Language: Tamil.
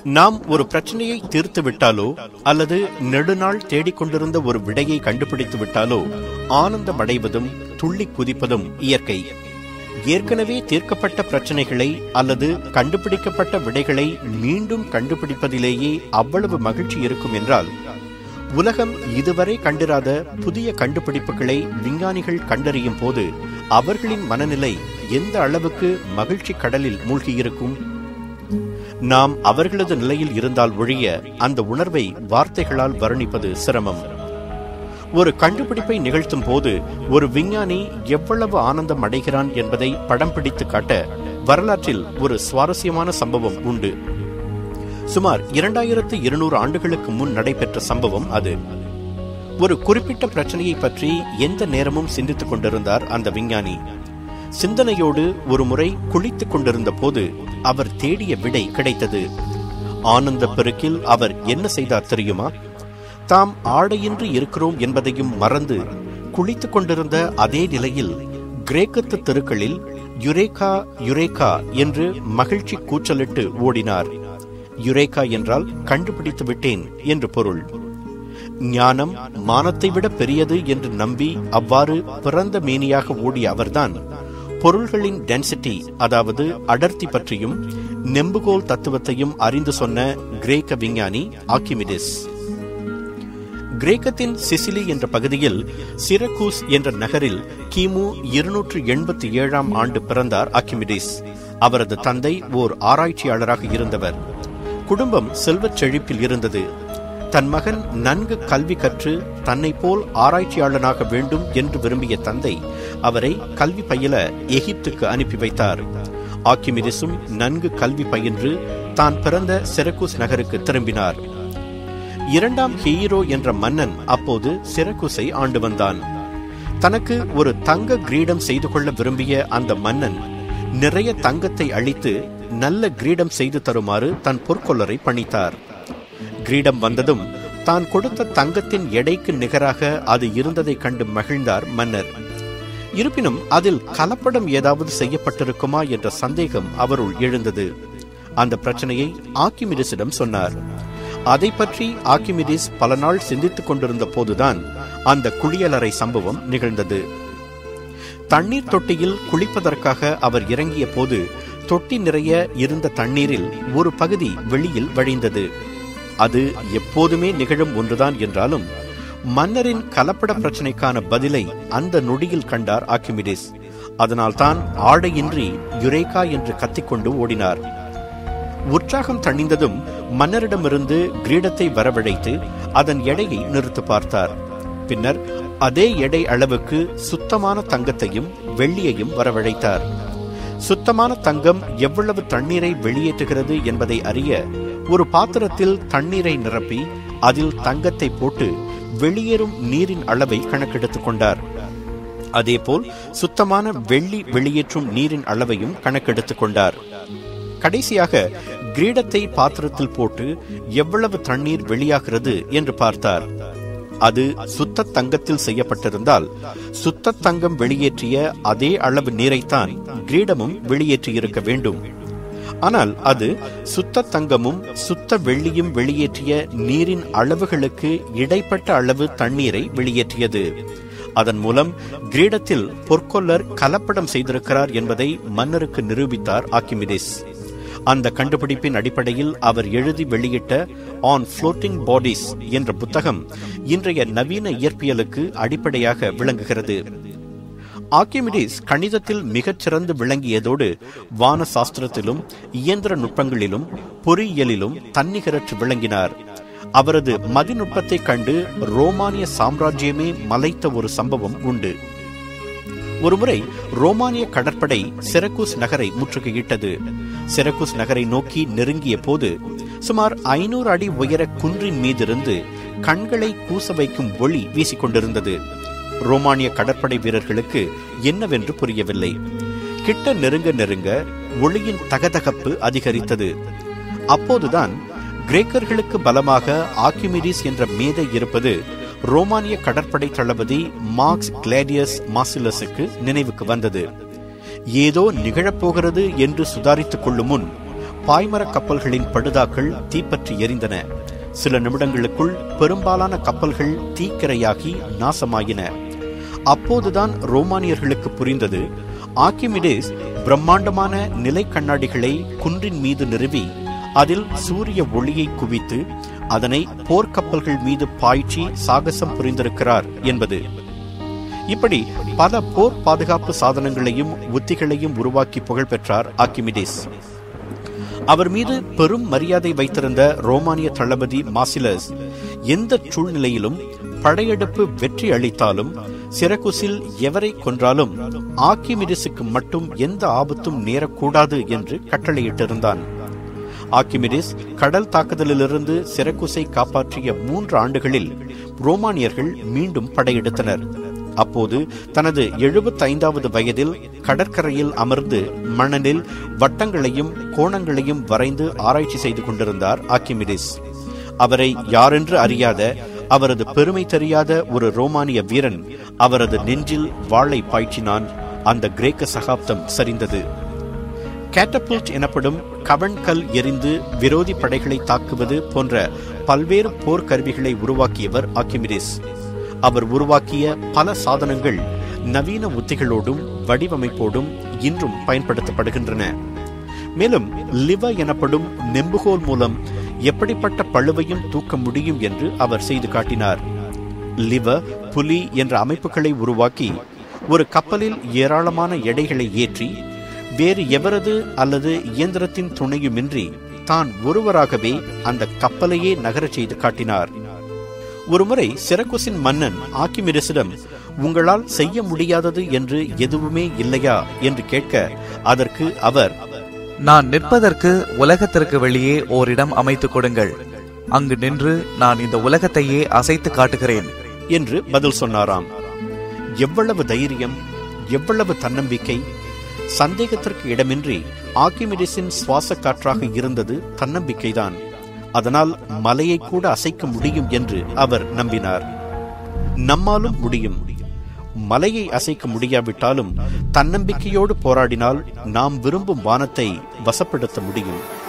நாம் ஒரு பிரச்சனையை தீர்த்து விட்டாலோ அல்லது நெடுநாள் தேடிக்கொண்டிருந்த ஒரு விடையை கண்டுபிடித்து விட்டாலோ ஆனந்தம் அடைவதும் துள்ளி குதிப்பதும் இயற்கை. ஏற்கனவே தீர்க்கப்பட்ட பிரச்சனைகளை அல்லது கண்டுபிடிக்கப்பட்ட விடைகளை மீண்டும் கண்டுபிடிப்பதிலேயே அவ்வளவு மகிழ்ச்சி இருக்கும் என்றால், உலகம் இதுவரை கண்டிராத புதிய கண்டுபிடிப்புகளை விஞ்ஞானிகள் கண்டறியும் போது அவர்களின் மனநிலை எந்த அளவுக்கு மகிழ்ச்சி கடலில் மூழ்கியிருக்கும்? நாம் அவர்களது நிலையில் இருந்தால் ஒழிய அந்த உணர்வை வார்த்தைகளால் வர்ணிப்பது சிரமம். ஒரு கண்டுபிடிப்பை நிகழ்த்தும் போது ஒரு விஞ்ஞானி எவ்வளவு ஆனந்தம் அடைகிறான் என்பதை படம் பிடித்து காட்ட வரலாற்றில் ஒரு சுவாரஸ்யமான சம்பவம் உண்டு. சுமார் 2200 ஆண்டுகளுக்கு முன் நடைபெற்ற சம்பவம் அது. ஒரு குறிப்பிட்ட பிரச்சனையை பற்றி எந்த நேரமும் சிந்தித்துக் கொண்டிருந்தார் அந்த விஞ்ஞானி. சிந்தனையோடு ஒரு முறை குளித்துக் கொண்டிருந்த போது அவர் தேடிய விடை கிடைத்தது. ஆனந்த பெருக்கில் அவர் என்ன செய்தார் தெரியுமா? தாம் ஆடையின்றி இருக்கிறோம் என்பதையும் மறந்து குளித்துக் கொண்டிருந்த அதே நிலையில் கிரேக்கத்து தெருக்களில் யுரேகா யுரேகா என்று மகிழ்ச்சி கூச்சலிட்டு ஓடினார். யுரேகா என்றால் கண்டுபிடித்து விட்டேன் என்று பொருள். ஞானம் மானத்தை விட பெரியது என்று நம்பி அவ்வாறு பிறந்த மேனியாக ஓடிய அவர்தான் பொருள்களின் டென்சிட்டி, அதாவது அடர்த்தி பற்றியும் நெம்புகோல் தத்துவத்தையும் அறிந்து சொன்ன கிரேக்க விஞ்ஞானி ஆர்க்கிமிடிஸ். கிரேக்கத்தின் சிசிலி என்ற பகுதியில் சிரக்கூஸ் என்ற நகரில் கிமு 287 ஆண்டு பிறந்தார் ஆர்க்கிமிடிஸ். அவரது தந்தை ஓர் ஆராய்ச்சியாளராக இருந்தவர். குடும்பம் செல்வச் செழிப்பில் இருந்தது. தன் மகன் நன்கு கல்வி கற்று தன்னை போல் ஆராய்ச்சியாளனாக வேண்டும் என்று விரும்பிய தந்தை அவரை கல்வி பயில எகிப்துக்கு அனுப்பி வைத்தார். ஆர்க்கிமிடிஸும் நன்கு கல்வி பயின்று தான் பிறந்த சிரக்கூஸ் நகருக்கு திரும்பினார். 2ஆம் ஹீரோ என்ற மன்னன் அப்போது சிரக்கூஸை ஆண்டு வந்தான். தனக்கு ஒரு தங்க கிரீடம் செய்து கொள்ள விரும்பிய அந்த மன்னன் நிறைய தங்கத்தை அளித்து நல்ல கிரீடம் செய்து தருமாறு தன் பொற்கொல்லரை பணித்தார். கிரீடம் வந்ததும் தான் கொடுத்த தங்கத்தின் எடைக்கு நிகராக அது இருந்ததை கண்டு மகிழ்ந்தார் மன்னர். இருப்பினும் அதில் கலப்படம் ஏதாவது செய்யப்பட்டிருக்குமா என்ற சந்தேகம் அவருள் எழுந்தது. அந்த பிரச்சனையை ஆர்க்கிமிடிஸிடம் சொன்னார். அதை பற்றி ஆர்க்கிமிடிஸ் பல நாள் சிந்தித்துக் கொண்டிருந்த போதுதான் அந்த குளியலறை சம்பவம் நிகழ்ந்தது. தண்ணீர் தொட்டியில் குளிப்பதற்காக அவர் இறங்கிய போது தொட்டி நிறைய இருந்த தண்ணீரில் ஒரு பகுதி வெளியில் வழிந்தது. அது எப்போதுமே நிகழும் ஒன்றுதான் என்றாலும் மன்னரின் கலப்பட பிரச்சனைக்கான பதிலை அந்த நொடியில் கண்டார் ஆர்க்கிமிடிஸ். அதனால்தான் ஆடையின்றி யுரேகா என்று கத்திக்கொண்டு ஓடினார். உற்சாகம் தணிந்ததும் மன்னரிடமிருந்து கிரீடத்தை வரவழைத்து அதன் எடையை நிறுத்து பார்த்தார். பின்னர் அதே எடை அளவுக்கு சுத்தமான தங்கத்தையும் வெள்ளியையும் வரவழைத்தார். சுத்தமான தங்கம் எவ்வளவு தண்ணீரை வெளியேற்றுகிறது என்பதை அறிய ஒரு பாத்திரத்தில் தண்ணீரை நிரப்பி அதில் தங்கத்தை போட்டு வெளியேறும் நீரின் அளவை கணக்கெடுத்துக் கொண்டார். அதேபோல் சுத்தமான வெள்ளி வெளியேற்றும் நீரின் அளவையும் கணக்கெடுத்துக் கொண்டார். கடைசியாக கிரீடத்தை பாத்திரத்தில் போட்டு எவ்வளவு தண்ணீர் வெளியாகிறது என்று பார்த்தார். அது சுத்த தங்கத்தில் செய்யப்பட்டிருந்தால் சுத்த தங்கம் வெளியேற்றிய அதே அளவு நீரைத்தான் கிரீடமும் வெளியேற்றியிருக்க வேண்டும். ஆனால் அது சுத்த தங்கமும் சுத்த வெள்ளியும் வெளியேற்றிய நீரின் அளவுகளுக்கு இடைப்பட்ட அளவு தண்ணீரை வெளியேற்றியது. அதன் மூலம் கிரீடத்தில் பொற்கொல்லர் கலப்படம் செய்திருக்கிறார் என்பதை மன்னருக்கு நிரூபித்தார் ஆர்க்கிமிடிஸ். அந்த கண்டுபிடிப்பின் அடிப்படையில் அவர் எழுதி வெளியிட்ட ஆன் ஃப்ளோட்டிங் பாடிஸ் என்ற புத்தகம் இன்றைய நவீன இயற்பியலுக்கு அடிப்படையாக விளங்குகிறது. ஆர்க்கிமிடிஸ் கணிதத்தில் மிகச்சிறந்து விளங்கியதோடு வான சாஸ்திரத்திலும் இயந்திர நுட்பங்களிலும் பொறியியலிலும் தன்னிகரற்று விளங்கினார். அவரது மதிநுட்பத்தை கண்டு ரோமானிய சாம்ராஜ்யமே மலைத்த ஒரு சம்பவம் உண்டு. ஒருமுறை ரோமானிய கடற்படை சிரக்கூஸ் நகரை முற்றுகையிட்டது. சிரக்கூஸ் நகரை நோக்கி நெருங்கிய போது சுமார் 500 அடி உயர குன்றின் மீதிருந்து கண்களை கூச வைக்கும் ஒளி வீசிக்கொண்டிருந்தது. ரோமானிய கடற்படை வீரர்களுக்கு என்னவென்று புரியவில்லை. கிட்ட நெருங்க நெருங்க ஒளியின் தகதகப்பு அதிகரித்தது. அப்போதுதான் கிரேக்கர்களுக்கு பலமாக ஆர்க்கிமிடிஸ் என்ற மேதை இருப்பது ரோமானிய கடற்படை தளபதி மார்க்ஸ் கிளாடியஸ் மாசிலஸுக்கு நினைவுக்கு வந்தது. ஏதோ நிகழப்போகிறது என்று சுதாரித்துக் கொள்ளும் முன் பாய்மர கப்பல்களின் படுதாக்கள் தீப்பற்றி எரிந்தன. சில நிமிடங்களுக்குள் பெரும்பாலான கப்பல்கள் தீக்கிரையாகி நாசமாயின. அப்போதுதான் ரோமானியர்களுக்கு புரிந்தது, ஆர்க்கிமிடீஸ் பிரம்மாண்டமான நிலை கண்ணாடிகளை குன்றின் மீது நிறுவி அதில் சூரிய ஒளியை குவித்து அதனை போர்க்கப்பல்கள் மீது பாய்ச்சி சாகசம் புரிந்திருக்கிறார் என்பது. இப்படி பல போர் பாதுகாப்பு சாதனங்களையும் உத்திகளையும் உருவாக்கி புகழ் பெற்றார் ஆர்க்கிமிடீஸ். அவர் மீது பெரும் மரியாதை வைத்திருந்த ரோமானிய தளபதி மாசிலஸ் எந்த சூழ்நிலையிலும் படையெடுப்பு வெற்றி அளித்தாலும் சிரகுஸில் எவரை கொன்றாலும் ஆர்க்கிமிடீஸுக்கு மட்டும் எந்த ஆபத்தும் நேரக்கூடாது என்று கட்டளையிட்டிருந்தான். ஆர்க்கிமிடீஸ் கடல் தாக்குதலிலிருந்து சிரகுஸை காப்பாற்றிய 3 ஆண்டுகளில் ரோமானியர்கள் மீண்டும் படையெடுத்தனர். அப்போது தனது 75வது வயதில் கடற்கரையில் அமர்ந்து மணலில் வட்டங்களையும் கோணங்களையும் வரைந்து ஆராய்ச்சி செய்து கொண்டிருந்தார் ஆர்க்கிமிடீஸ். அவரை யாரென்று அறியாத, அவரது பெருமை தெரியாத ஒரு ரோமானிய வீரன் அவரது நெஞ்சில் வாளை பாய்ச்சினான். அந்த கிரேக்க சகாப்தம் சரிந்தது. கேட்டபுல்ட் எனப்படும் கவண்கல் எரிந்து விரோதி படைகளை தாக்குவது போன்ற பல்வேறு போர்க்கருவிகளை உருவாக்கியவர் ஆர்க்கிமிடீஸ். அவர் உருவாக்கிய பல சாதனங்கள் நவீன உத்திகளோடும் வடிவமைப்போடும் இன்றும் பயன்படுத்தப்படுகின்றன. மேலும் லிவ எனப்படும் நெம்புகோல் மூலம் எப்படிப்பட்ட பளுவையும் தூக்க முடியும் என்று அவர் செய்து காட்டினார். லிவ, புலி என்ற அமைப்புகளை உருவாக்கி ஒரு கப்பலில் ஏராளமான எடைகளை ஏற்றி வேறு எவரது அல்லது இயந்திரத்தின் துணையுமின்றி தான் ஒருவராகவே அந்த கப்பலையே நகரச் செய்து காட்டினார். ஒருமுறை சிரகுஸின் மன்னன் ஆர்க்கிமிடீஸிடம், உங்களால் செய்ய முடியாதது என்று எதுவுமே இல்லையா என்று கேட்க, அதற்கு அவர், நான் நிற்பதற்கு உலகத்திற்கு வெளியே ஓரிடம் அமைத்துக் கொடுங்கள். அங்கு நின்று நான் இந்த உலகத்தையே அசைத்து காட்டுகிறேன் என்று பதில் சொன்னாராம். எவ்வளவு தைரியம், எவ்வளவு தன்னம்பிக்கை! சந்தேகத்திற்கு இடமின்றி ஆர்க்கிமிடீஸின் சுவாச காற்றாக இருந்தது தன்னம்பிக்கைதான். அதனால் மலையை கூட அசைக்க முடியும் என்று அவர் நம்பினார். நம்மாலும் முடியும். மலையை அசைக்க முடியாவிட்டாலும் தன்னம்பிக்கையோடு போராடினால் நாம் விரும்பும் வானத்தை வசப்படுத்த முடியும்.